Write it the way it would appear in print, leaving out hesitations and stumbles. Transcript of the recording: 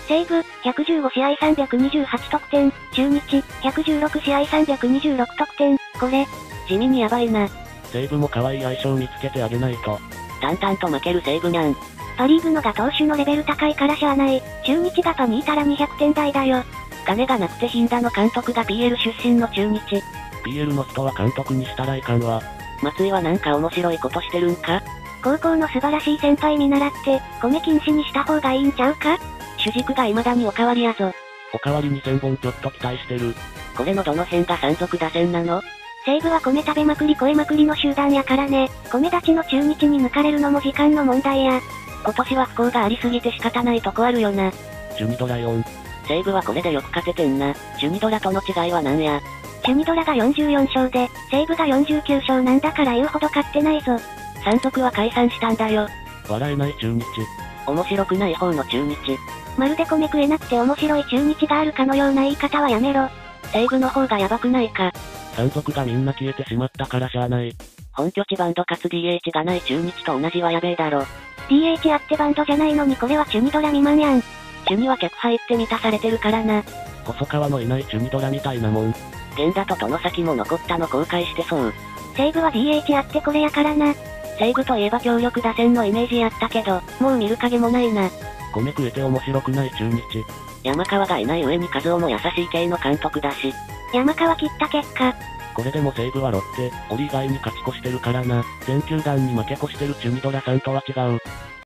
西武、115試合328得点、中日、116試合326得点、これ、地味にやばいな。 西武も可愛い相性見つけてあげないと。 淡々と負ける西武にゃん。パリーグのが投手のレベル高いからしゃあない。中日がパにいたら200点台だよ。金がなくて頻打の監督が PL 出身の中日。 PL の人は監督にしたらいかんわ。 松井はなんか面白いことしてるんか？高校の素晴らしい先輩見習って、米禁止にした方がいいんちゃうか？主軸が未だにおかわりやぞ。 おかわり2000本ちょっと期待してる。 これのどの辺が山賊打線なの？西武は米食べまくり超えまくりの集団やからね。米立ちの中日に抜かれるのも時間の問題や。今年は不幸がありすぎて仕方ないとこあるよな。 ジュニドラ4。 西武はこれでよく勝ててんな。ジュニドラとの違いはなんや？ジュニドラが44勝で、西武が49勝なんだから言うほど勝ってないぞ。山賊は解散したんだよ。 笑えない中日。 面白くない方の中日。まるで米食えなくて面白い中日があるかのような言い方はやめろ。西武の方がやばくないか。 山賊がみんな消えてしまったからしゃあない。 本拠地バンドかつ DH がない中日と同じはやべえだろ。DH あってバンドじゃないのにこれはチュニドラ未満やん。チュニは客入って満たされてるからな。 細川のいないチュニドラみたいなもん。 源田と外崎も残ったの後悔してそう。西武は DH あってこれやからな。西武といえば強力打線のイメージやったけど、もう見る影もないな。 米食えて面白くない中日。 山川がいない上に和夫も優しい系の監督だし。山川切った結果。 これでも西武はロッテ、オリ以外に勝ち越してるからな。全球団に負け越してるチュニドラさんとは違う。